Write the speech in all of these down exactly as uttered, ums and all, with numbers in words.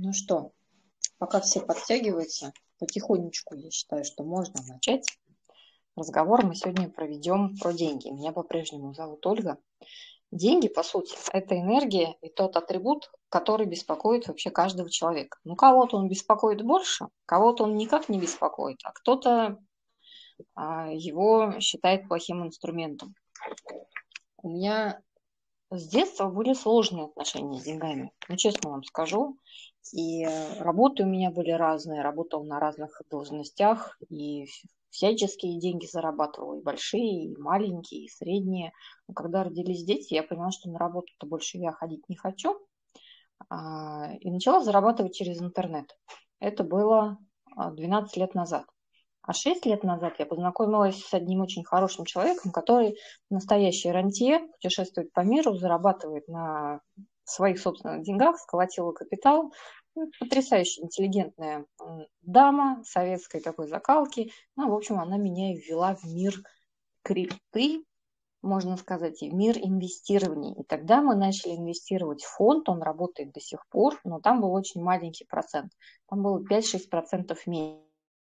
Ну что, пока все подтягиваются, потихонечку я считаю, что можно начать. Разговор мы сегодня проведем про деньги. Меня по-прежнему зовут Ольга. Деньги, по сути, это энергия и тот атрибут, который беспокоит вообще каждого человека. Ну, кого-то он беспокоит больше, кого-то он никак не беспокоит, а кто-то а, его считает плохим инструментом. У меня с детства были сложные отношения с деньгами, ну, честно вам скажу. И работы у меня были разные, работала на разных должностях, и всяческие деньги зарабатывала, и большие, и маленькие, и средние. Но когда родились дети, я поняла, что на работу-то больше я ходить не хочу, а, и начала зарабатывать через интернет. Это было двенадцать лет назад. А шесть лет назад я познакомилась с одним очень хорошим человеком, который настоящий рантье, путешествует по миру, зарабатывает на своих собственных деньгах, сколотила капитал. Потрясающе интеллигентная дама советской такой закалки. Ну, в общем, она меня и ввела в мир крипты, можно сказать, и в мир инвестирования. И тогда мы начали инвестировать в фонд, он работает до сих пор, но там был очень маленький процент. Там было пять-шесть процентов в месяц.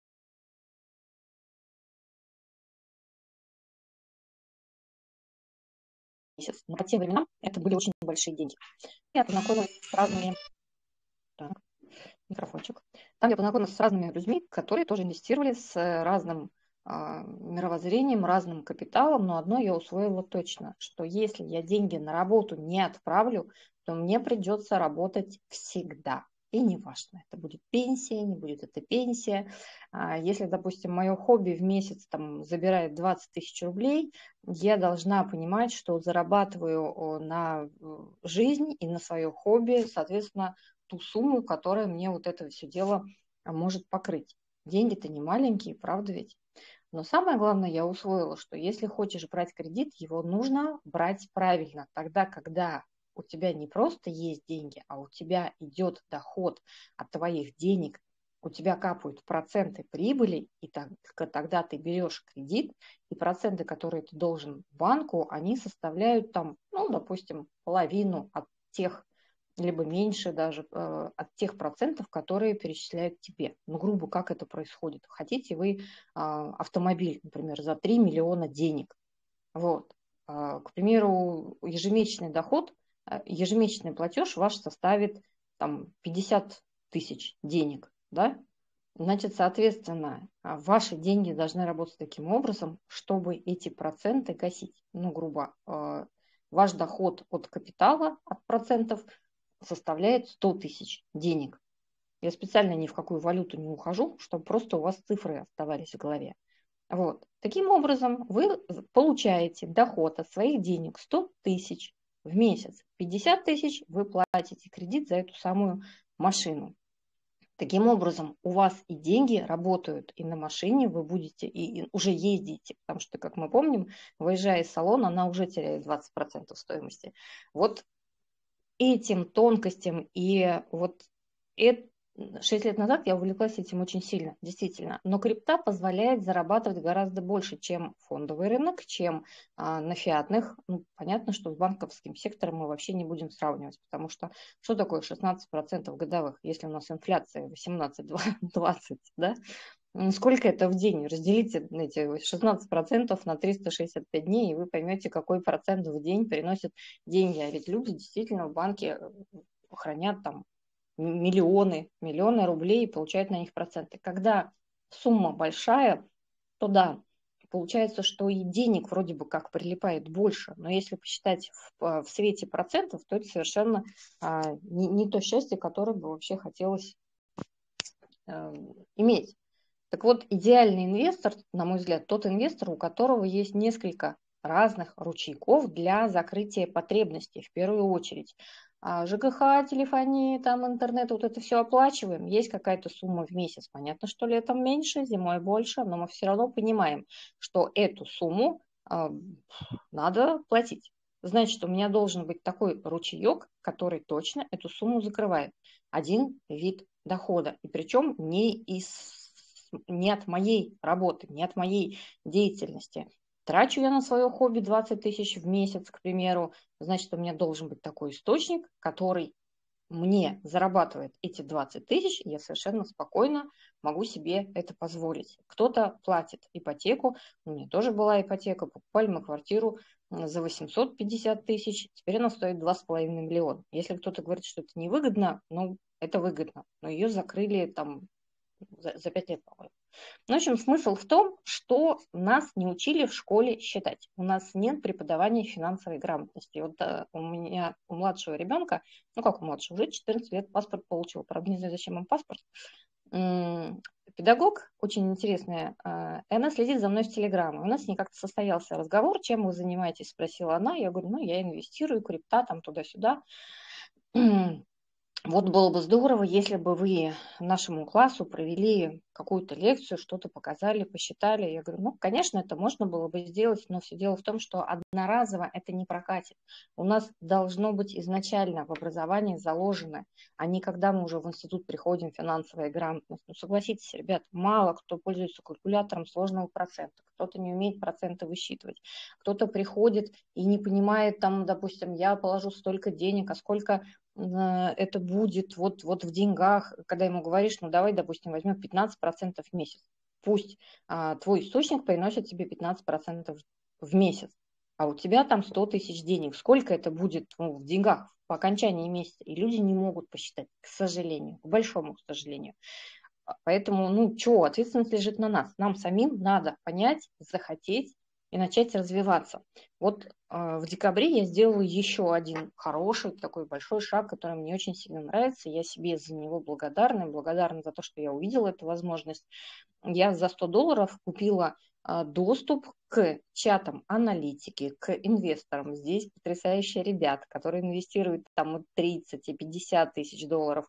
Но по тем временам это были очень большие деньги. Я познакомилась с разными... Так, микрофончик. Там я познакомилась с разными людьми, которые тоже инвестировали с разным а, мировоззрением, разным капиталом, но одно я усвоила точно, что если я деньги на работу не отправлю, то мне придется работать всегда. И не важно, это будет пенсия, не будет это пенсия. Если, допустим, мое хобби в месяц там, забирает двадцать тысяч рублей, я должна понимать, что зарабатываю на жизнь и на свое хобби, соответственно, ту сумму, которая мне вот это все дело может покрыть. Деньги-то не маленькие, правда ведь? Но самое главное, я усвоила, что если хочешь брать кредит, его нужно брать правильно. Тогда, когда у тебя не просто есть деньги, а у тебя идет доход от твоих денег, у тебя капают проценты прибыли, и только тогда ты берешь кредит, и проценты, которые ты должен банку, они составляют там, ну, допустим, половину от тех, либо меньше даже э, от тех процентов, которые перечисляют тебе. Ну, грубо, как это происходит? Хотите вы э, автомобиль, например, за три миллиона денег. Вот. Э, к примеру, ежемесячный доход, э, ежемесячный платеж ваш составит там, пятьдесят тысяч денег. Да? Значит, соответственно, ваши деньги должны работать таким образом, чтобы эти проценты гасить. Ну, грубо, э, ваш доход от капитала, от процентов, составляет сто тысяч денег. Я специально ни в какую валюту не ухожу, чтобы просто у вас цифры оставались в голове. Вот. Таким образом, вы получаете доход от своих денег сто тысяч в месяц. пятьдесят тысяч вы платите кредит за эту самую машину. Таким образом, у вас и деньги работают, и на машине вы будете, и, и уже ездите, потому что, как мы помним, выезжая из салона, она уже теряет двадцать процентов стоимости. Вот этим тонкостям и вот это, шесть лет назад я увлеклась этим очень сильно, действительно. Но крипта позволяет зарабатывать гораздо больше, чем фондовый рынок, чем а, на фиатных. Ну, понятно, что с банковским сектором мы вообще не будем сравнивать, потому что что такое шестнадцать процентов годовых, если у нас инфляция восемнадцать-двадцать, да? Сколько это в день? Разделите эти шестнадцать процентов на триста шестьдесят пять дней, и вы поймете, какой процент в день приносит деньги. А ведь люди действительно в банке хранят там миллионы, миллионы рублей и получают на них проценты. Когда сумма большая, то да, получается, что и денег вроде бы как прилипает больше. Но если посчитать в, в свете процентов, то это совершенно а, не, не то счастье, которое бы вообще хотелось а, иметь. Так вот, идеальный инвестор, на мой взгляд, тот инвестор, у которого есть несколько разных ручейков для закрытия потребностей, в первую очередь. ЖКХ, телефония, там интернет, вот это все оплачиваем, есть какая-то сумма в месяц. Понятно, что летом меньше, зимой больше, но мы все равно понимаем, что эту сумму э, надо платить. Значит, у меня должен быть такой ручеек, который точно эту сумму закрывает. Один вид дохода. И причем не из не от моей работы, не от моей деятельности. Трачу я на свое хобби двадцать тысяч в месяц, к примеру, значит, у меня должен быть такой источник, который мне зарабатывает эти двадцать тысяч, я совершенно спокойно могу себе это позволить. Кто-то платит ипотеку, у меня тоже была ипотека, покупали мы квартиру за восемьсот пятьдесят тысяч, теперь она стоит два с половиной миллиона. Если кто-то говорит, что это невыгодно, ну, это выгодно, но ее закрыли там за, за пять лет, по-моему. В общем, смысл в том, что нас не учили в школе считать. У нас нет преподавания финансовой грамотности. Вот э, у меня, у младшего ребенка, ну как у младшего, уже четырнадцать лет паспорт получил. Правда, не знаю, зачем им паспорт. М, Педагог, очень интересная, э, и она следит за мной в Телеграме. У нас с ней как-то состоялся разговор, чем вы занимаетесь, спросила она. Я говорю, ну, я инвестирую, крипта, там, туда-сюда. Вот было бы здорово, если бы вы нашему классу провели какую-то лекцию, что-то показали, посчитали. Я говорю, ну, конечно, это можно было бы сделать, но все дело в том, что одноразово это не прокатит. У нас должно быть изначально в образовании заложено, а не когда мы уже в институт приходим, финансовая грамотность. Ну, согласитесь, ребят, мало кто пользуется калькулятором сложного процента, кто-то не умеет проценты высчитывать, кто-то приходит и не понимает, там, допустим, я положу столько денег, а сколько это будет вот, вот в деньгах, когда ему говоришь, ну давай, допустим, возьмем пятнадцать процентов в месяц. Пусть а, твой источник приносит тебе пятнадцать процентов в месяц, а у тебя там сто тысяч денег. Сколько это будет, ну, в деньгах по окончании месяца? И люди не могут посчитать, к сожалению, к большому сожалению. Поэтому, ну, что, ответственность лежит на нас. Нам самим надо понять, захотеть и начать развиваться. Вот э, в декабре я сделала еще один хороший такой большой шаг, который мне очень сильно нравится. Я себе за него благодарна, благодарна за то, что я увидела эту возможность. Я за сто долларов купила э, доступ к чатам аналитики, к инвесторам. Здесь потрясающие ребята, которые инвестируют там от тридцать и пятьдесят тысяч долларов.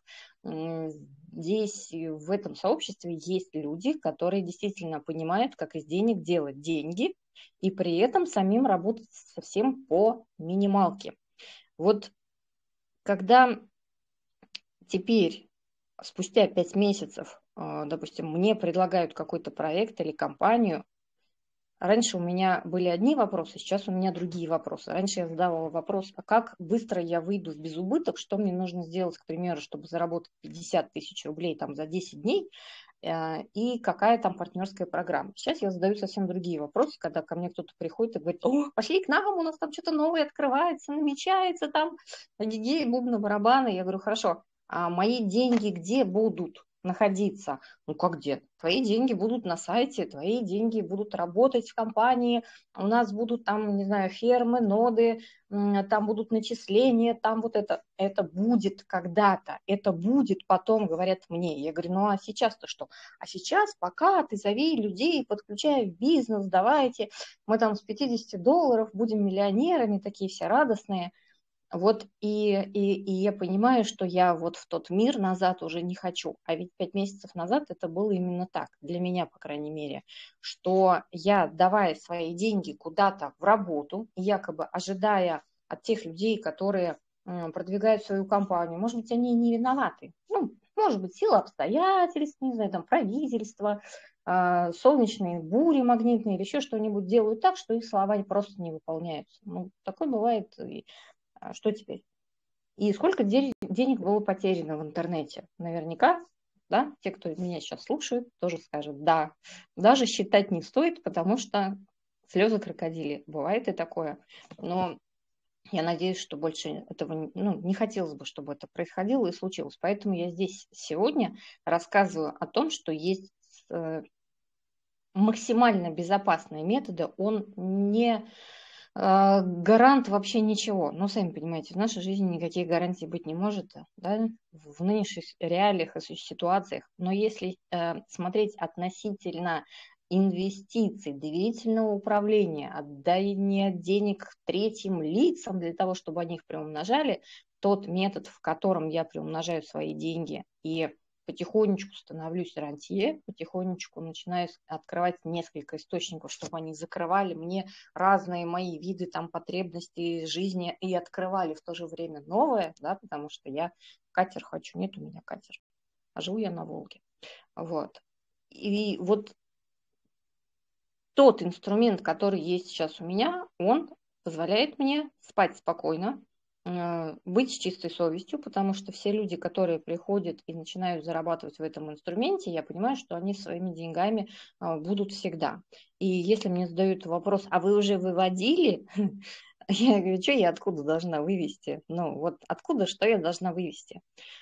Здесь в этом сообществе есть люди, которые действительно понимают, как из денег делать деньги, и при этом самим работать совсем по минималке. Вот когда теперь, спустя пять месяцев, допустим, мне предлагают какой-то проект или компанию, раньше у меня были одни вопросы, сейчас у меня другие вопросы. Раньше я задавала вопрос, а как быстро я выйду в безубыток, что мне нужно сделать, к примеру, чтобы заработать пятьдесят тысяч рублей там, за десять дней, и какая там партнерская программа. Сейчас я задаю совсем другие вопросы, когда ко мне кто-то приходит и говорит, о, пошли к нам, у нас там что-то новое открывается, намечается, там, гигей, бубны, барабаны. Я говорю, хорошо, а мои деньги где будут находиться? Ну как где? Твои деньги будут на сайте, твои деньги будут работать в компании, у нас будут там, не знаю, фермы, ноды, там будут начисления, там вот это, это будет когда-то, это будет потом, говорят мне. Я говорю, ну а сейчас-то что? А сейчас пока ты зови людей, подключай в бизнес, давайте, мы там с пятьдесят долларов будем миллионерами, такие все радостные. Вот и, и, и я понимаю, что я вот в тот мир назад уже не хочу. А ведь пять месяцев назад это было именно так, для меня, по крайней мере, что я, давая свои деньги куда-то в работу, якобы ожидая от тех людей, которые продвигают свою компанию, может быть, они не виноваты. Ну, может быть, сила обстоятельств, не знаю, там, правительство, солнечные бури магнитные или еще что-нибудь делают так, что их слова просто не выполняются. Ну, такое бывает и что теперь? И сколько денег было потеряно в интернете? Наверняка, да, те, кто меня сейчас слушает, тоже скажут, да. Даже считать не стоит, потому что слезы крокодили. Бывает и такое. Но я надеюсь, что больше этого, ну, не хотелось бы, чтобы это происходило и случилось. Поэтому я здесь сегодня рассказываю о том, что есть максимально безопасные методы. Он не гарант вообще ничего. Ну, сами понимаете, в нашей жизни никаких гарантий быть не может, да, в нынешних реалиях и ситуациях. Но если э, смотреть относительно инвестиций, доверительного управления, отдания денег третьим лицам для того, чтобы они их приумножали, тот метод, в котором я приумножаю свои деньги и потихонечку становлюсь рантье, потихонечку начинаю открывать несколько источников, чтобы они закрывали мне разные мои виды там потребностей жизни и открывали в то же время новое, да, потому что я катер хочу, нет у меня катер, а живу я на Волге. Вот. И вот тот инструмент, который есть сейчас у меня, он позволяет мне спать спокойно, э, быть с чистой совестью, потому что все люди, которые приходят и начинают зарабатывать в этом инструменте, я понимаю, что они своими деньгами а, будут всегда. И если мне задают вопрос, а вы уже выводили? Я говорю, что я откуда должна вывести? Ну вот откуда, что я должна вывести?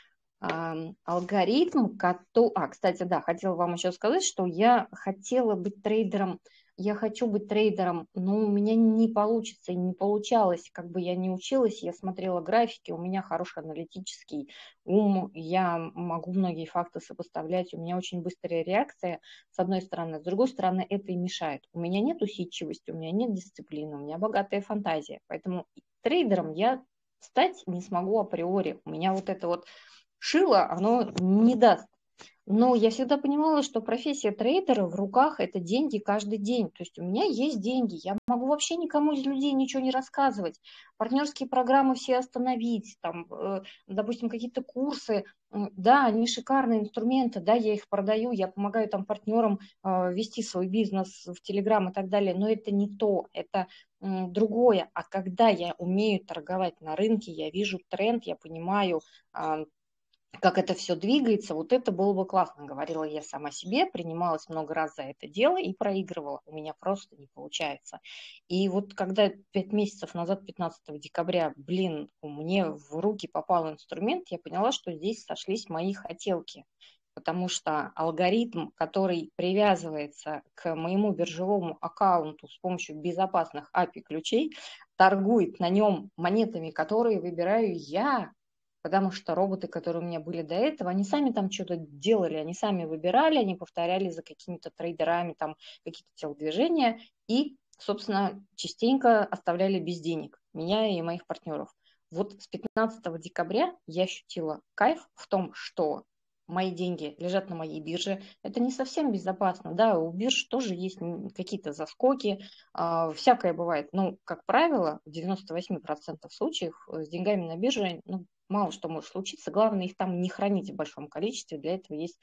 Ам, алгоритм, кото А, кстати, да, хотела вам еще сказать, что я хотела быть трейдером. Я хочу быть трейдером, но у меня не получится и не получалось. Как бы я не училась, я смотрела графики, у меня хороший аналитический ум, я могу многие факты сопоставлять, у меня очень быстрая реакция, с одной стороны. С другой стороны, это и мешает. У меня нет усидчивости, у меня нет дисциплины, у меня богатая фантазия. Поэтому трейдером я стать не смогу априори. У меня вот это вот шило, оно не даст. Но я всегда понимала, что профессия трейдера в руках – это деньги каждый день. То есть у меня есть деньги, я могу вообще никому из людей ничего не рассказывать. Партнерские программы все остановить, там, э, допустим, какие-то курсы. Да, они шикарные инструменты, да, я их продаю, я помогаю там партнерам э, вести свой бизнес в Телеграм и так далее, но это не то, это м, другое. А когда я умею торговать на рынке, я вижу тренд, я понимаю, а, как это все двигается, вот это было бы классно, говорила я сама себе, принималась много раз за это дело и проигрывала. У меня просто не получается. И вот когда пять месяцев назад, пятнадцатого декабря, блин, мне в руки попал инструмент, я поняла, что здесь сошлись мои хотелки. Потому что алгоритм, который привязывается к моему биржевому аккаунту с помощью безопасных эй пи ай-ключей, торгует на нем монетами, которые выбираю я, потому что роботы, которые у меня были до этого, они сами там что-то делали, они сами выбирали, они повторяли за какими-то трейдерами там какие-то телодвижения и, собственно, частенько оставляли без денег меня и моих партнеров. Вот с пятнадцатого декабря я ощутила кайф в том, что мои деньги лежат на моей бирже. Это не совсем безопасно. Да, у бирж тоже есть какие-то заскоки, а, всякое бывает. Но, как правило, в девяноста восьми процентах случаев с деньгами на бирже ну, мало что может случиться. Главное их там не хранить в большом количестве. Для этого есть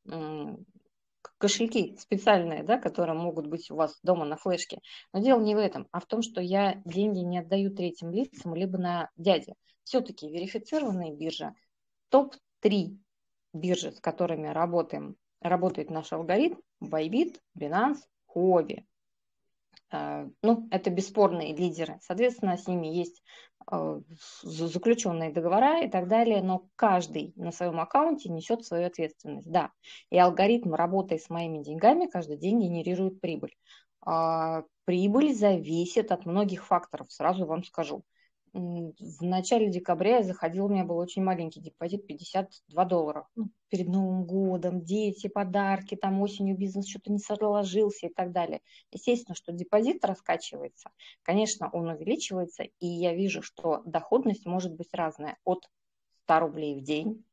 м, кошельки специальные, да, которые могут быть у вас дома на флешке. Но дело не в этом, а в том, что я деньги не отдаю третьим лицам, либо на дяде. Все-таки верифицированная биржа, топ три биржи, с которыми работаем, работает наш алгоритм, Bybit, Binance, Huobi. Ну, это бесспорные лидеры. Соответственно, с ними есть заключенные договора и так далее, но каждый на своем аккаунте несет свою ответственность. Да, и алгоритм, работая с моими деньгами, каждый день генерирует прибыль. Прибыль зависит от многих факторов, сразу вам скажу. В начале декабря я заходила, у меня был очень маленький депозит, пятьдесят два доллара. Ну, перед Новым годом, дети, подарки, там осенью бизнес что-то не сложился и так далее. Естественно, что депозит раскачивается. Конечно, он увеличивается, и я вижу, что доходность может быть разная. От ста рублей в день,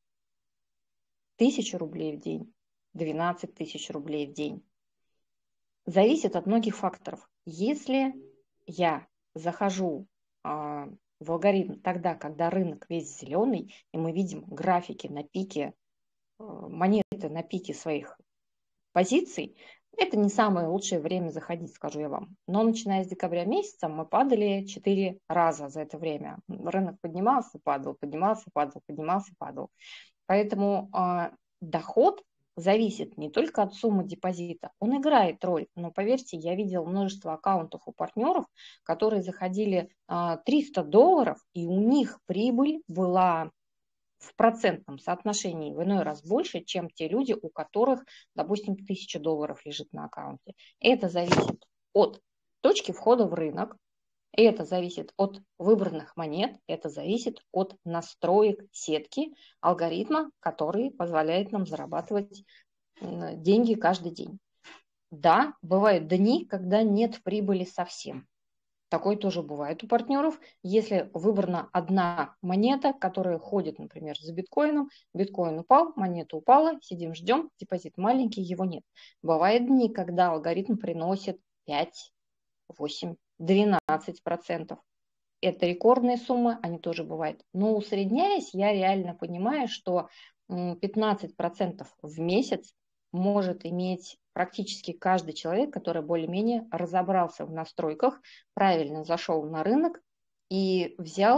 тысячи рублей в день, двенадцать тысяч рублей в день. Зависит от многих факторов. Если я захожу в алгоритм тогда, когда рынок весь зеленый, и мы видим графики на пике, монеты на пике своих позиций, это не самое лучшее время заходить, скажу я вам. Но начиная с декабря месяца мы падали четыре раза за это время. Рынок поднимался, падал, поднимался, падал, поднимался, падал. Поэтому э, доход зависит не только от суммы депозита, он играет роль. Но поверьте, я видела множество аккаунтов у партнеров, которые заходили э, триста долларов, и у них прибыль была в процентном соотношении в иной раз больше, чем те люди, у которых, допустим, тысяча долларов лежит на аккаунте. Это зависит от точки входа в рынок, это зависит от выбранных монет, это зависит от настроек сетки алгоритма, который позволяет нам зарабатывать деньги каждый день. Да, бывают дни, когда нет прибыли совсем. Такое тоже бывает у партнеров. Если выбрана одна монета, которая ходит, например, за биткоином, биткоин упал, монета упала, сидим, ждем, депозит маленький, его нет. Бывают дни, когда алгоритм приносит пять, восемь, двенадцать процентов. Это рекордные суммы, они тоже бывают. Но усредняясь, я реально понимаю, что пятнадцать процентов в месяц может иметь практически каждый человек, который более-менее разобрался в настройках, правильно зашел на рынок и взял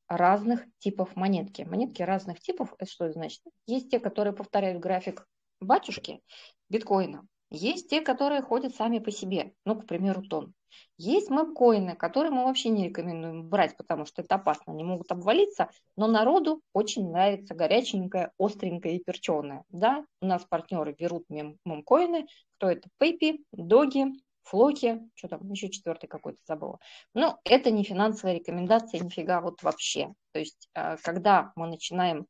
разных типов монетки. Монетки разных типов, это что значит? Есть те, которые повторяют график батюшки биткоина, есть те, которые ходят сами по себе, ну, к примеру, тон. Есть мемкоины, которые мы вообще не рекомендуем брать, потому что это опасно, они могут обвалиться, но народу очень нравится горяченькое, остренькое и перченое. Да, у нас партнеры берут мем мемкоины, кто это? Пейпи, Доги, Флоки, что там, еще четвертый какой-то забыла. Но это не финансовая рекомендация, нифига вот вообще. То есть, когда мы начинаем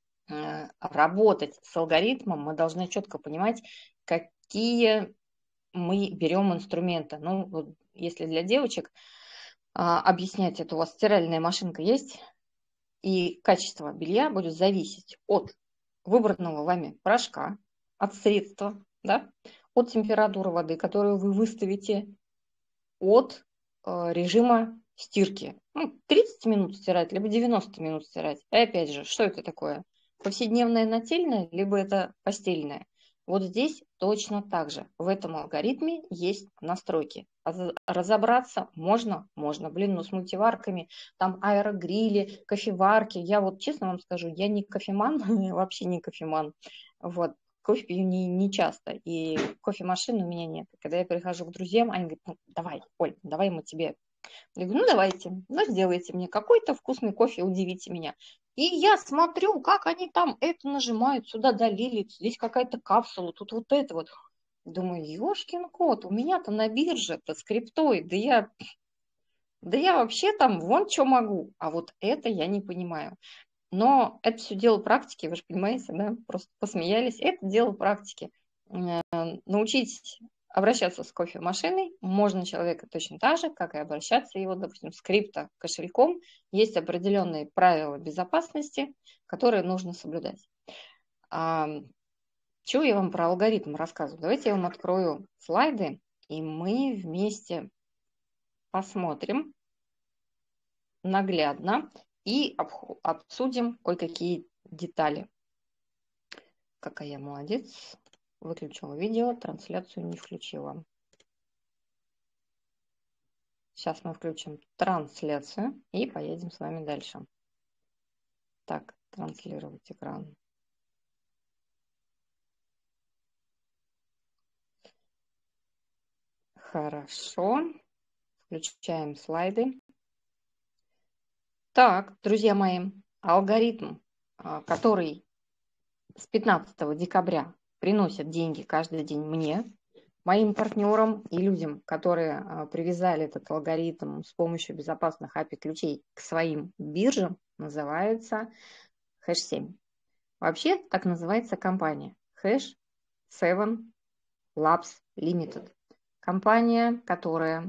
работать с алгоритмом, мы должны четко понимать, какие мы берем инструменты. Ну, вот если для девочек а, объяснять это, у вас стиральная машинка есть, и качество белья будет зависеть от выбранного вами порошка, от средства, да, от температуры воды, которую вы выставите, от э, режима стирки. Ну, тридцать минут стирать, либо девяносто минут стирать. И опять же, что это такое? Повседневное нательное, либо это постельное. Вот здесь точно так же. В этом алгоритме есть настройки. Разобраться можно, можно. Блин, ну с мультиварками, там аэрогрили, кофеварки. Я вот честно вам скажу, я не кофеман, вообще не кофеман. Вот. Кофе пью не, не часто, и кофемашины у меня нет. Когда я прихожу к друзьям, они говорят, ну, давай, Оль, давай мы тебе. Я говорю, ну, давайте, ну, сделайте мне какой-то вкусный кофе, удивите меня. И я смотрю, как они там это нажимают, сюда долили, здесь какая-то капсула, тут вот это вот. Думаю, ёшкин кот, у меня-то на бирже-то с криптой, да я, да я вообще там вон что могу, а вот это я не понимаю. Но это все дело практики, вы же понимаете, да, просто посмеялись. Это дело практики. Научить обращаться с кофемашиной можно человека точно так же, как и обращаться его, допустим, с крипто-кошельком. Есть определенные правила безопасности, которые нужно соблюдать. А, чего я вам про алгоритм рассказываю? Давайте я вам открою слайды, и мы вместе посмотрим наглядно и обсудим кое-какие детали. Какая я молодец. Выключила видео, трансляцию не включила. Сейчас мы включим трансляцию и поедем с вами дальше. Так, транслировать экран. Хорошо. Включаем слайды. Так, друзья мои, алгоритм, который с пятнадцатого декабря приносит деньги каждый день мне, моим партнерам и людям, которые привязали этот алгоритм с помощью безопасных эй пи ай-ключей к своим биржам, называется хэш семь. Вообще так называется компания хэш семь Labs Limited. Компания, которая,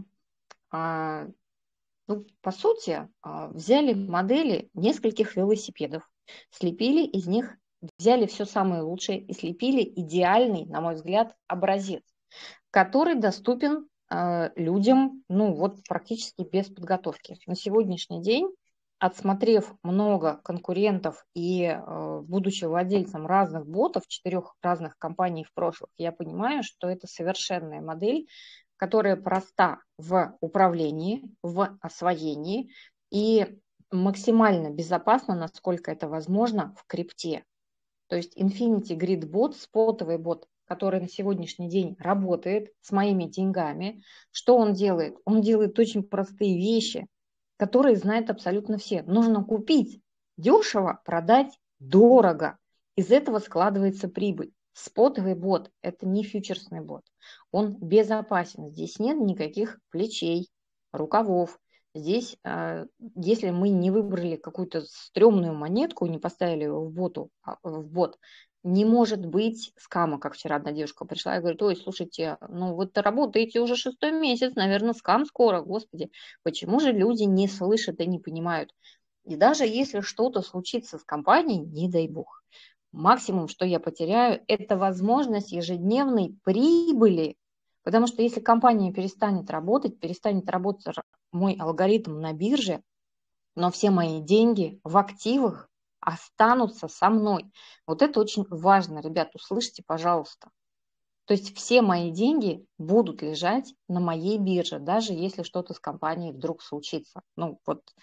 ну, по сути, взяли модели нескольких велосипедов, слепили из них, взяли все самое лучшее и слепили идеальный, на мой взгляд, образец, который доступен э, людям, ну, вот практически без подготовки. На сегодняшний день, отсмотрев много конкурентов и э, будучи владельцем разных ботов, четырех разных компаний в прошлых, я понимаю, что это совершенная модель, которая проста в управлении, в освоении и максимально безопасна, насколько это возможно, в крипте. То есть Infinity Grid Bot, спотовый бот, который на сегодняшний день работает с моими деньгами. Что он делает? Он делает очень простые вещи, которые знают абсолютно все. Нужно купить дешево, продать дорого. Из этого складывается прибыль. Спотовый бот – это не фьючерсный бот. Он безопасен. Здесь нет никаких плечей, рукавов. Здесь, если мы не выбрали какую-то стрёмную монетку, не поставили ее в, боту, в бот, не может быть скама, как вчера одна девушка пришла и говорит, ой, слушайте, ну вы работаете уже шестой месяц, наверное, скам скоро, господи. Почему же люди не слышат и не понимают? И даже если что-то случится с компанией, не дай бог, максимум, что я потеряю, это возможность ежедневной прибыли. Потому что если компания перестанет работать, перестанет работать мой алгоритм на бирже, но все мои деньги в активах останутся со мной. Вот это очень важно, ребят, услышьте, пожалуйста. То есть все мои деньги будут лежать на моей бирже, даже если что-то с компанией вдруг случится. Ну вот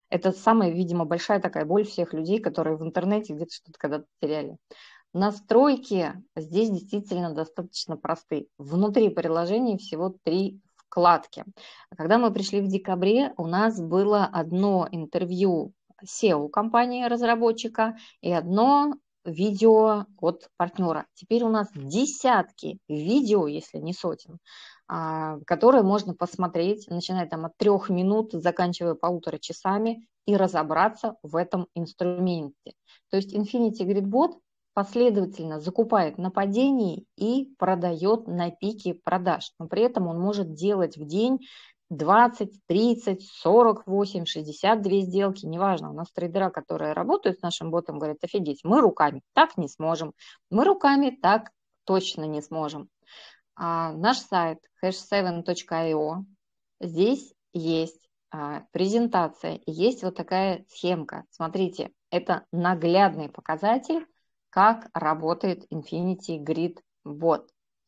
Это самая, видимо, большая такая боль всех людей, которые в интернете где-то что-то когда-то теряли. Настройки здесь действительно достаточно просты. Внутри приложения всего три вкладки. Когда мы пришли в декабре, у нас было одно интервью сео компании разработчика и одно видео от партнера. Теперь у нас десятки видео, если не сотен, которые можно посмотреть, начиная там от трех минут, заканчивая полутора часами, и разобраться в этом инструменте. То есть Infinity Grid Bot последовательно закупает на падении и продает на пике продаж. Но при этом он может делать в день двадцать, тридцать, сорок восемь, шестьдесят две сделки, неважно. У нас трейдера, которые работают с нашим ботом, говорят: офигеть, мы руками так не сможем, мы руками так точно не сможем. А наш сайт хэш севен точка ай о, здесь есть а, презентация, и есть вот такая схемка. Смотрите, это наглядный показатель, как работает Infinity Grid Bot.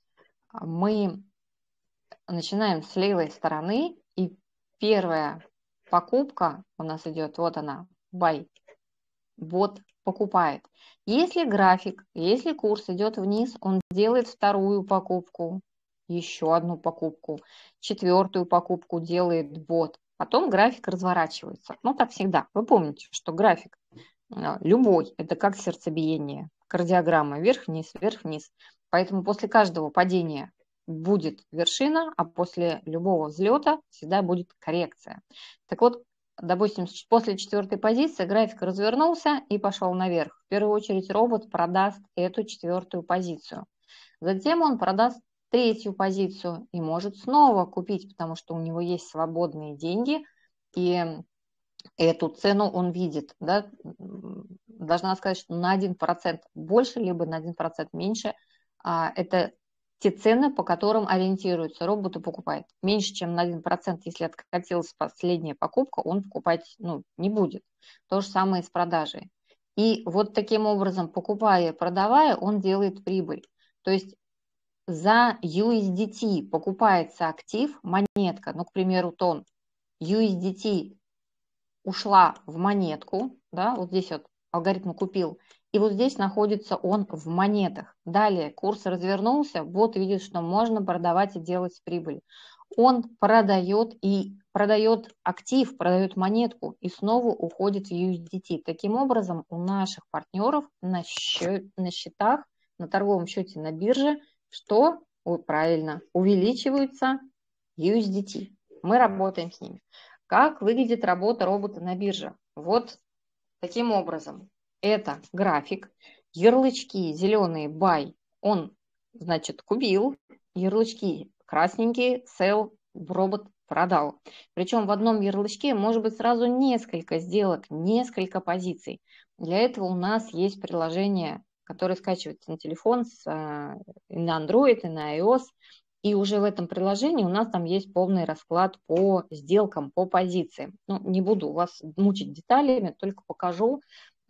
Мы начинаем с левой стороны, и первая покупка у нас идет, вот она, buy. Бот покупает. Если график, если курс идет вниз, он делает вторую покупку, еще одну покупку, четвертую покупку делает бот. Потом график разворачивается. Ну, так всегда. Вы помните, что график любой, это как сердцебиение, кардиограмма, вверх-вниз, вверх-вниз. Поэтому после каждого падения будет вершина, а после любого взлета всегда будет коррекция. Так вот, допустим, после четвертой позиции график развернулся и пошел наверх. В первую очередь робот продаст эту четвертую позицию. Затем он продаст третью позицию и может снова купить, потому что у него есть свободные деньги, и эту цену он видит. Да? Должна сказать, что на один процент больше, либо на один процент меньше. Это те цены, по которым ориентируется робот и покупает. Меньше, чем на один процент, если откатилась последняя покупка, он покупать ну, не будет. То же самое и с продажей. И вот таким образом, покупая и продавая, он делает прибыль. То есть за ю эс ди ти покупается актив, монетка, ну, к примеру, тон. ю эс ди ти ушла в монетку, да, вот здесь вот алгоритм купил, и вот здесь находится он в монетах. Далее курс развернулся, бот видит, что можно продавать и делать прибыль. Он продает и продает актив, продает монетку и снова уходит в ю эс ди ти. Таким образом, у наших партнеров на, счет, на счетах, на торговом счете на бирже, что, ой, правильно, увеличиваются ю эс ди ти. Мы работаем с ними. Как выглядит работа робота на бирже? Вот таким образом. Это график, ярлычки зеленые buy, он, значит, купил, ярлычки красненькие sell, робот продал. Причем в одном ярлычке может быть сразу несколько сделок, несколько позиций. Для этого у нас есть приложение, которое скачивается на телефон, с, и на Android, и на iOS. И уже в этом приложении у нас там есть полный расклад по сделкам, по позициям. Ну, не буду вас мучить деталями, только покажу,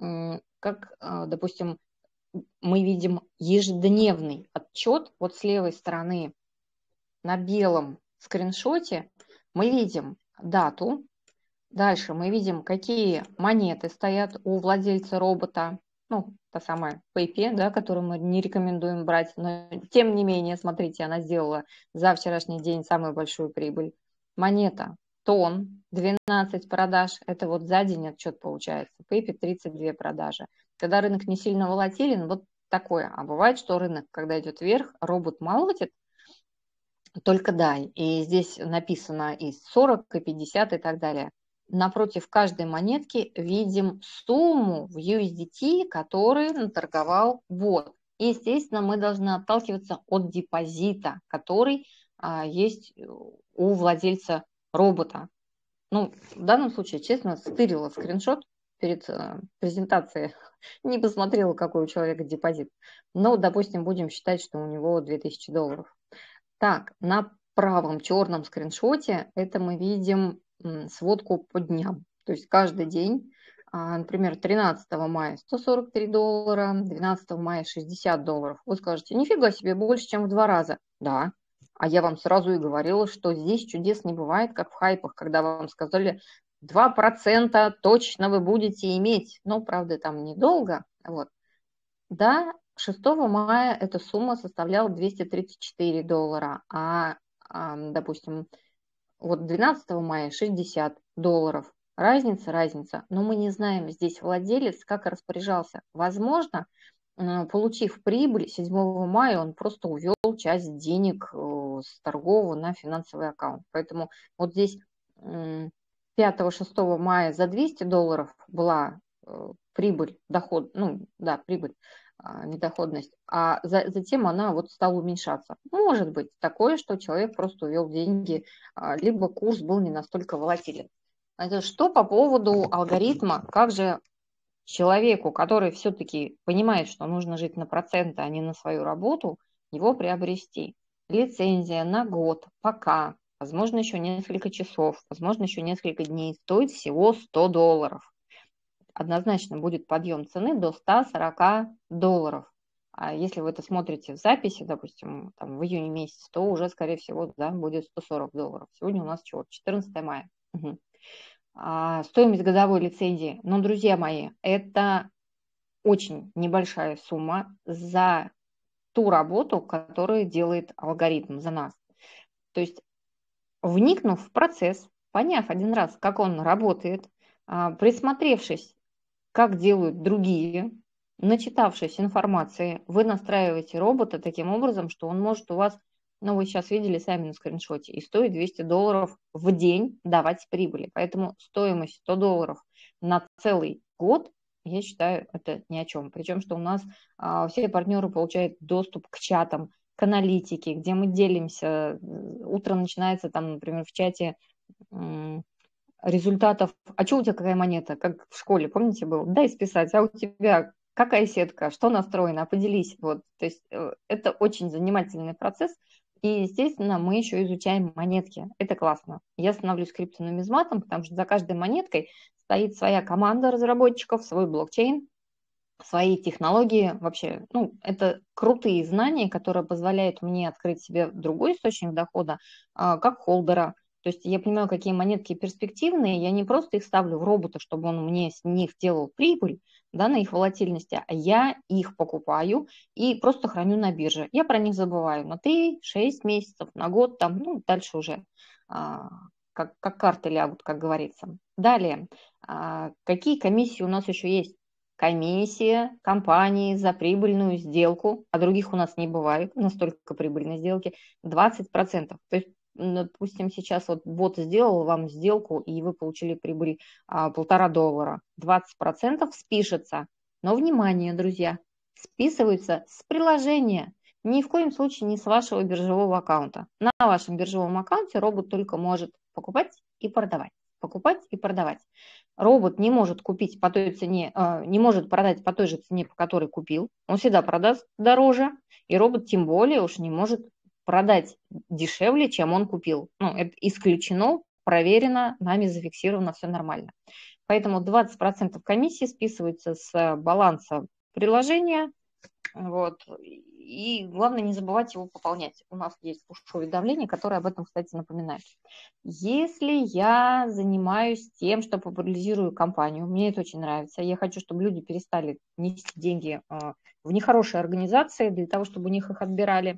как, допустим, мы видим ежедневный отчет. Вот с левой стороны на белом скриншоте мы видим дату. Дальше мы видим, какие монеты стоят у владельца робота. Ну, та самая пейпи, да, которую мы не рекомендуем брать, но тем не менее, смотрите, она сделала за вчерашний день самую большую прибыль. Монета тон, двенадцать продаж, это вот за день отчет получается. пейпи тридцать две продажи. Когда рынок не сильно волатилен, вот такое. А бывает, что рынок, когда идет вверх, робот молотит, только дай. И здесь написано и сорок, и пятьдесят, и так далее. Напротив каждой монетки видим сумму в ю эс ди ти, который наторговал бот. И, естественно, мы должны отталкиваться от депозита, который а, есть у владельца робота. Ну, в данном случае, честно, стырила скриншот перед а, презентацией, не посмотрела, какой у человека депозит. Но, допустим, будем считать, что у него две тысячи долларов. Так, на правом черном скриншоте это мы видим сводку по дням. То есть каждый день, например, тринадцатого мая сто сорок три доллара, двенадцатого мая шестьдесят долларов. Вы скажете, нифига себе, больше, чем в два раза. Да, а я вам сразу и говорила, что здесь чудес не бывает, как в хайпах, когда вам сказали, два процента точно вы будете иметь. Но, правда, там недолго. Вот. Да, шестого мая эта сумма составляла двести тридцать четыре доллара, а, а, допустим, вот двенадцатого мая шестьдесят долларов. Разница, разница. Но мы не знаем здесь владелец, как распоряжался. Возможно, э, получив прибыль седьмого мая, он просто увел часть денег э, с торгового на финансовый аккаунт. Поэтому вот здесь пятого-шестого мая за двести долларов была э, прибыль, доход, ну да, прибыль, а, не доходность, а за, затем она вот стала уменьшаться. Может быть такое, что человек просто увел деньги, а, либо курс был не настолько волатилен. Это что по поводу алгоритма, как же человеку, который все-таки понимает, что нужно жить на проценты, а не на свою работу, его приобрести? Лицензия на год, пока, возможно, еще несколько часов, возможно, еще несколько дней, стоит всего сто долларов. Однозначно будет подъем цены до ста сорока долларов. А если вы это смотрите в записи, допустим, там, в июне месяце, то уже, скорее всего, да, будет сто сорок долларов. Сегодня у нас чего? четырнадцатое мая. Угу. А, стоимость годовой лицензии. Ну, друзья мои, это очень небольшая сумма за ту работу, которую делает алгоритм за нас. То есть, вникнув в процесс, поняв один раз, как он работает, присмотревшись, как делают другие, начитавшись информации, вы настраиваете робота таким образом, что он может у вас, ну вы сейчас видели сами на скриншоте, и стоит двести долларов в день давать прибыли. Поэтому стоимость сто долларов на целый год, я считаю, это ни о чем. Причем, что у нас а, все партнеры получают доступ к чатам, к аналитике, где мы делимся. Утро начинается там, например, в чате результатов. А что у тебя какая монета? Как в школе, помните, было? Дай списать. А у тебя какая сетка? Что настроено? Поделись. Вот. То есть это очень занимательный процесс. И, естественно, мы еще изучаем монетки. Это классно. Я становлюсь криптонумизматом, потому что за каждой монеткой стоит своя команда разработчиков, свой блокчейн, свои технологии. Вообще, ну, это крутые знания, которые позволяют мне открыть себе другой источник дохода, как холдера. То есть я понимаю, какие монетки перспективные, я не просто их ставлю в робота, чтобы он мне с них делал прибыль, да, на их волатильности, а я их покупаю и просто храню на бирже. Я про них забываю на три шесть месяцев, на год, там, ну, дальше уже а, как, как карты лягут, как говорится. Далее, а, какие комиссии у нас еще есть? Комиссия компании за прибыльную сделку, а других у нас не бывает, настолько прибыльной сделки, двадцать процентов. То есть, допустим, сейчас вот бот сделал вам сделку, и вы получили прибыль а, полтора доллара. двадцать процентов спишется. Но, внимание, друзья, списываются с приложения. Ни в коем случае не с вашего биржевого аккаунта. На вашем биржевом аккаунте робот только может покупать и продавать. Покупать и продавать. Робот не может купить по той цене, не может продать по той же цене, по которой купил. Он всегда продаст дороже, и робот тем более уж не может продать дешевле, чем он купил. Ну, это исключено, проверено, нами зафиксировано, все нормально. Поэтому двадцать процентов комиссии списываются с баланса приложения. Вот. И главное не забывать его пополнять. У нас есть push-уведомление, которое об этом, кстати, напоминает. Если я занимаюсь тем, что популяризирую компанию, мне это очень нравится, я хочу, чтобы люди перестали нести деньги в нехорошие организации для того, чтобы у них их отбирали,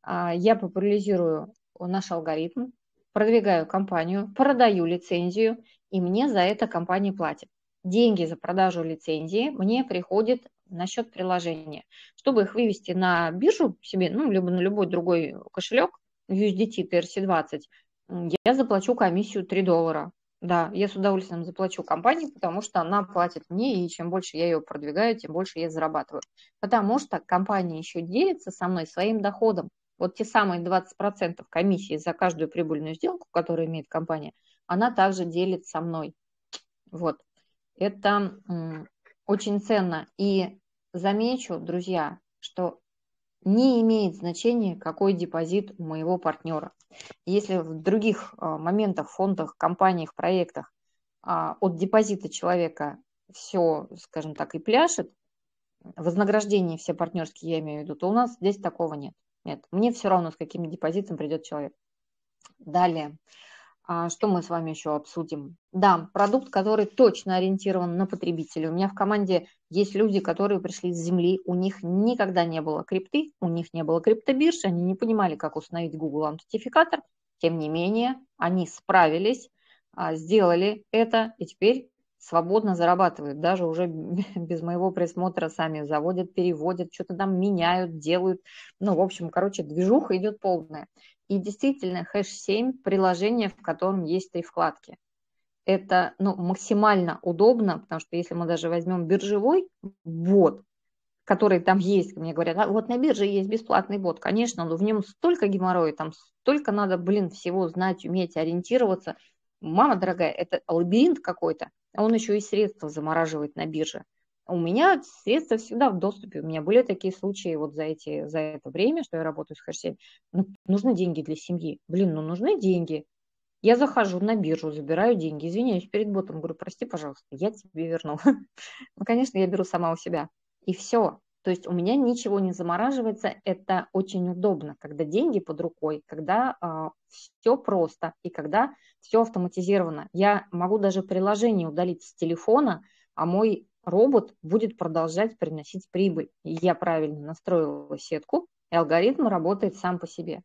я популяризирую наш алгоритм, продвигаю компанию, продаю лицензию, и мне за это компания платит. Деньги за продажу лицензии мне приходят на счет приложения. Чтобы их вывести на биржу себе, ну, либо на любой другой кошелек, ю эс ди ти ти эр си двадцать, я заплачу комиссию три доллара. Да, я с удовольствием заплачу компании, потому что она платит мне, и чем больше я ее продвигаю, тем больше я зарабатываю. Потому что компания еще делится со мной своим доходом. Вот те самые двадцать процентов комиссии за каждую прибыльную сделку, которую имеет компания, она также делит со мной. Вот. Это м, очень ценно. И замечу, друзья, что не имеет значения, какой депозит у моего партнера. Если в других а, моментах, фондах, компаниях, проектах а, от депозита человека все, скажем так, и пляшет, вознаграждение все партнерские, я имею в виду, то у нас здесь такого нет. Нет, мне все равно, с каким депозитом придет человек. Далее. А что мы с вами еще обсудим? Да, продукт, который точно ориентирован на потребителя. У меня в команде есть люди, которые пришли с земли, у них никогда не было крипты, у них не было криптобиржи, они не понимали, как установить Google аутентификатор. Тем не менее, они справились, а, сделали это и теперь свободно зарабатывают. Даже уже без моего присмотра сами заводят, переводят, что-то там меняют, делают. Ну, в общем, короче, движуха идет полная. И действительно, хэш семь – приложение, в котором есть три вкладки. Это, ну, максимально удобно, потому что если мы даже возьмем биржевой бот, который там есть, мне говорят, а вот на бирже есть бесплатный бот, конечно, но в нем столько геморроя, там столько надо, блин, всего знать, уметь ориентироваться. Мама дорогая, это лабиринт какой-то, а он еще и средства замораживает на бирже. У меня средства всегда в доступе. У меня были такие случаи вот за, эти, за это время, что я работаю с хэш семь. Ну, нужны деньги для семьи. Блин, ну нужны деньги. Я захожу на биржу, забираю деньги, извиняюсь перед ботом, говорю, прости, пожалуйста, я тебе верну. Ну, конечно, я беру сама у себя. И все. То есть у меня ничего не замораживается. Это очень удобно, когда деньги под рукой, когда а, все просто и когда все автоматизировано. Я могу даже приложение удалить с телефона, а мой робот будет продолжать приносить прибыль. И я правильно настроила сетку, и алгоритм работает сам по себе.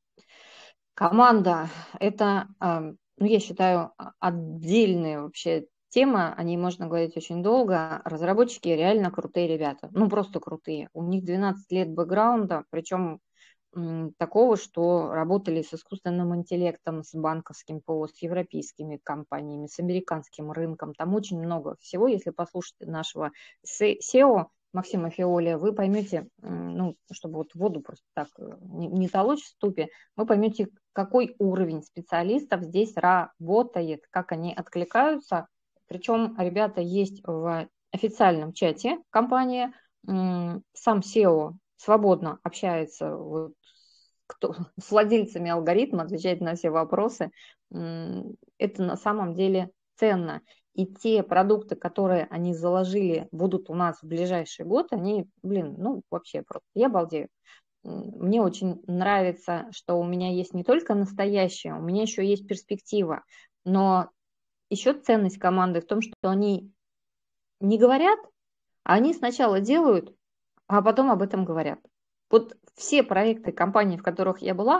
Команда – это, ну, я считаю, отдельная вообще тема, о ней можно говорить очень долго. Разработчики реально крутые ребята, ну, просто крутые. У них двенадцать лет бэкграунда, причем м, такого, что работали с искусственным интеллектом, с банковским ПО, с европейскими компаниями, с американским рынком. Там очень много всего. Если послушать нашего сео, Максима Фиоли, вы поймете, ну, чтобы вот воду просто так не, не толочь в ступе, вы поймете, какой уровень специалистов здесь работает, как они откликаются. Причем ребята есть в официальном чате компании, сам сео свободно общается вот, кто, с владельцами алгоритма, отвечает на все вопросы. Это на самом деле ценно. И те продукты, которые они заложили, будут у нас в ближайший год, они, блин, ну вообще просто, я балдею. Мне очень нравится, что у меня есть не только настоящее, у меня еще есть перспектива. Но еще ценность команды в том, что они не говорят, а они сначала делают, а потом об этом говорят. Вот все проекты компаний, в которых я была,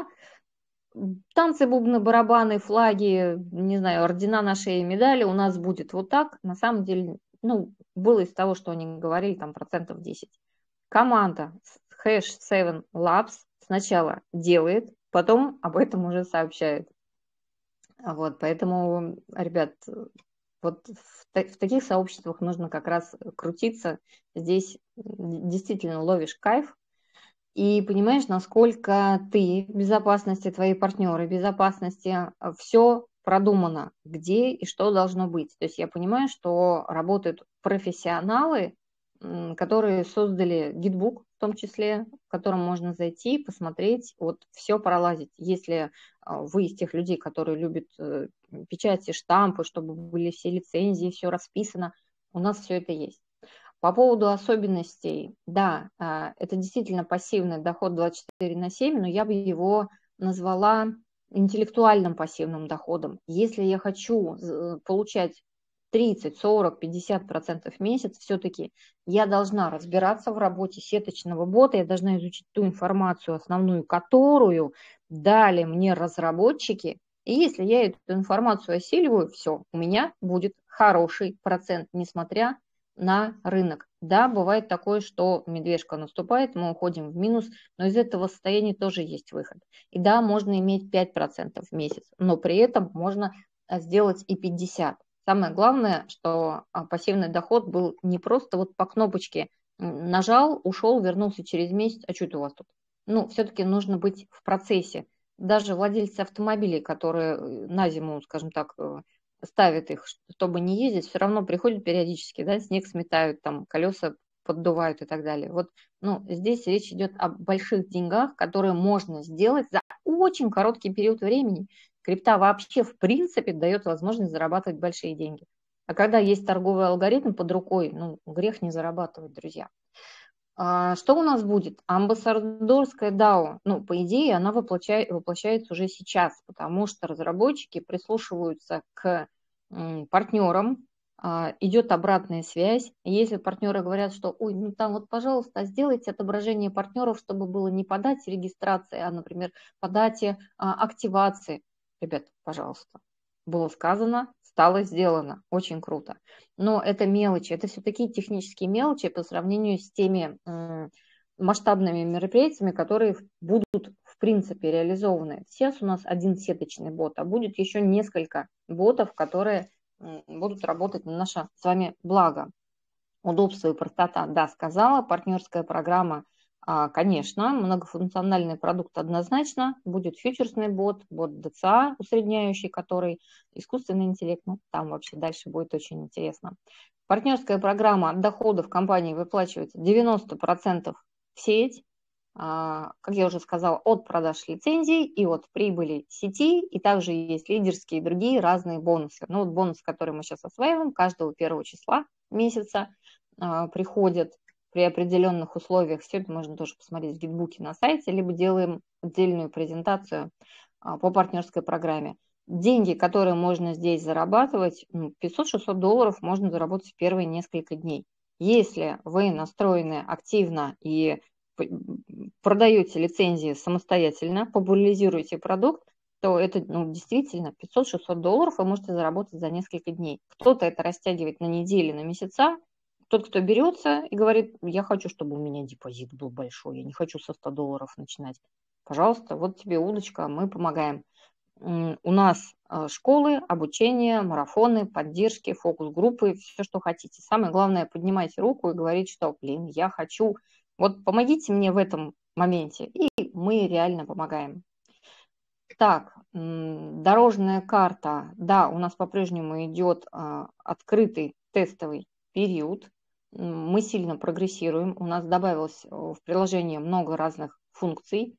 танцы, бубны, барабаны, флаги, не знаю, ордена на шее, медали у нас будет вот так. На самом деле, ну, было из того, что они говорили, там процентов десять. Команда хэш семь Labs сначала делает, потом об этом уже сообщает. Вот, поэтому, ребят, вот в, в таких сообществах нужно как раз крутиться. Здесь действительно ловишь кайф и понимаешь, насколько ты, безопасности, твои партнеры, безопасности, все продумано, где и что должно быть. То есть я понимаю, что работают профессионалы, которые создали гидбук, в том числе, в котором можно зайти, посмотреть, вот все пролазить. Если вы из тех людей, которые любят печати, штампы, чтобы были все лицензии, все расписано, у нас все это есть. По поводу особенностей, да, это действительно пассивный доход двадцать четыре на семь, но я бы его назвала интеллектуальным пассивным доходом. Если я хочу получать тридцать, сорок, пятьдесят процентов в месяц, все-таки я должна разбираться в работе сеточного бота, я должна изучить ту информацию основную, которую дали мне разработчики. И если я эту информацию осиливаю, все, у меня будет хороший процент, несмотря на рынок. Да, бывает такое, что медвежка наступает, мы уходим в минус, но из этого состояния тоже есть выход. И да, можно иметь пять процентов в месяц, но при этом можно сделать и пятьдесят процентов. Самое главное, что пассивный доход был не просто вот по кнопочке нажал, ушел, вернулся через месяц, а что это у вас тут? Ну, все-таки нужно быть в процессе. Даже владельцы автомобилей, которые на зиму, скажем так, ставят их, чтобы не ездить, все равно приходят периодически, да, снег сметают, там колеса поддувают и так далее. Вот, ну, здесь речь идет о больших деньгах, которые можно сделать за очень короткий период времени. Крипта вообще в принципе дает возможность зарабатывать большие деньги. А когда есть торговый алгоритм под рукой, ну, грех не зарабатывать, друзья. А, Что у нас будет? Амбассадорская дао, ну, по идее, она воплощает, воплощается уже сейчас, потому что разработчики прислушиваются к м, партнерам, а, идет обратная связь. И если партнеры говорят, что, ой, ну там вот, пожалуйста, сделайте отображение партнеров, чтобы было не по дате регистрации, а, например, по дате а, активации. Ребят, пожалуйста, было сказано, стало сделано. Очень круто. Но это мелочи, это все такие технические мелочи по сравнению с теми м, масштабными мероприятиями, которые будут в принципе реализованы. Сейчас у нас один сеточный бот, а будет еще несколько ботов, которые м, будут работать на наше с вами благо. Удобство и простота, да, сказала. Партнерская программа, а, конечно. Многофункциональный продукт однозначно. Будет фьючерсный бот, бот ди си эй усредняющий, который искусственный интеллект. Ну, там вообще дальше будет очень интересно. Партнерская программа от доходов компании выплачивается девяносто процентов в сеть. А, как я уже сказала, от продаж лицензий и от прибыли сети, и также есть лидерские и другие разные бонусы. Ну вот бонус, который мы сейчас осваиваем, каждого первого числа месяца а, приходит при определенных условиях. Все это можно тоже посмотреть в гидбуке на сайте, либо делаем отдельную презентацию а, по партнерской программе. Деньги, которые можно здесь зарабатывать, пятьсот-шестьсот долларов можно заработать в первые несколько дней. Если вы настроены активно и продаете лицензии самостоятельно, популяризируете продукт, то это ну, действительно пятьсот-шестьсот долларов вы можете заработать за несколько дней. Кто-то это растягивает на недели, на месяца. Тот, кто берется и говорит, я хочу, чтобы у меня депозит был большой, я не хочу со ста долларов начинать. Пожалуйста, вот тебе удочка, мы помогаем. У нас школы, обучение, марафоны, поддержки, фокус-группы, все, что хотите. Самое главное, поднимайте руку и говорите, что, блин, я хочу. Вот помогите мне в этом моменте, и мы реально помогаем. Так, дорожная карта. Да, у нас по-прежнему идет открытый тестовый период. Мы сильно прогрессируем. У нас добавилось в приложение много разных функций.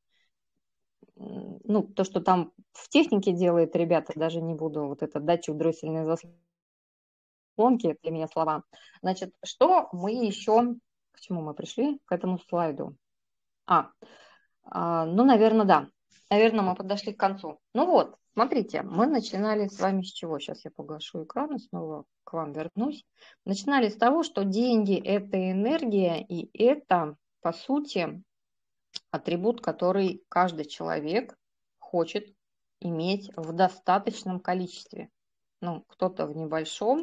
Ну, то, что там в технике делает ребята, даже не буду, вот это датчик дроссельной заслонки, для меня слова. Значит, что мы еще, к чему мы пришли? К этому слайду. А, а ну, наверное, да. Наверное, мы подошли к концу. Ну вот, смотрите, мы начинали с вами с чего? Сейчас я погашу экран и снова к вам вернусь. Начинали с того, что деньги – это энергия, и это, по сути, атрибут, который каждый человек хочет иметь в достаточном количестве. Ну, кто-то в небольшом.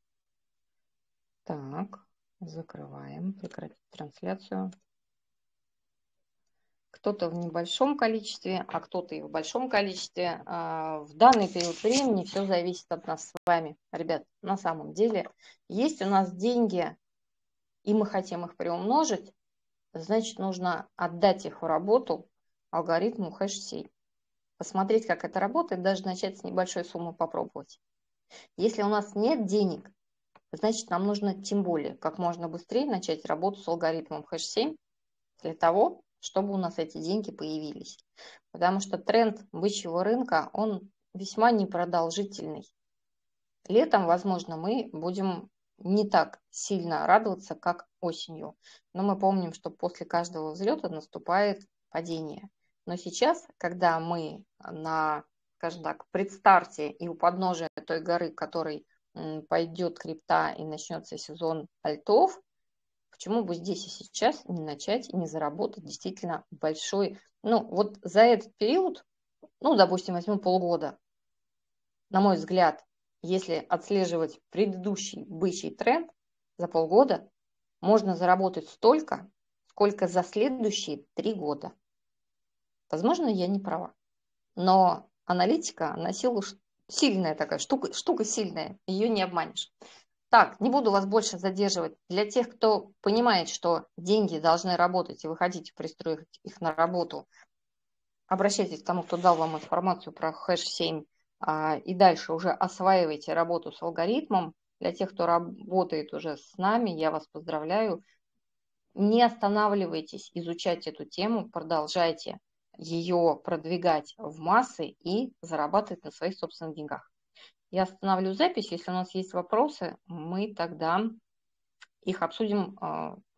Так, закрываем, прекратить трансляцию. Кто-то в небольшом количестве, а кто-то и в большом количестве. В данный период времени все зависит от нас с вами. Ребят, на самом деле, есть у нас деньги, и мы хотим их приумножить, значит, нужно отдать их в работу алгоритму хэш семь. Посмотреть, как это работает, даже начать с небольшой суммы попробовать. Если у нас нет денег, значит, нам нужно тем более как можно быстрее начать работу с алгоритмом хэш семь для того, чтобы у нас эти деньги появились. Потому что тренд бычьего рынка, он весьма непродолжительный. Летом, возможно, мы будем не так сильно радоваться, как осенью. Но мы помним, что после каждого взлета наступает падение. Но сейчас, когда мы на, скажем так, предстарте и у подножия той горы, которой пойдет крипта и начнется сезон альтов, почему бы здесь и сейчас не начать и не заработать действительно большой, ну вот за этот период, ну допустим, возьмем полгода, на мой взгляд, если отслеживать предыдущий бычий тренд, за полгода можно заработать столько, сколько за следующие три года. Возможно, я не права, но аналитика, она силу сильная такая, штука, штука сильная, ее не обманешь. Так, не буду вас больше задерживать. Для тех, кто понимает, что деньги должны работать, и вы хотите пристроить их на работу, обращайтесь к тому, кто дал вам информацию про хэш семь, и дальше уже осваивайте работу с алгоритмом. Для тех, кто работает уже с нами, я вас поздравляю. Не останавливайтесь изучать эту тему, продолжайте ее продвигать в массы и зарабатывать на своих собственных деньгах. Я остановлю запись. Если у нас есть вопросы, мы тогда их обсудим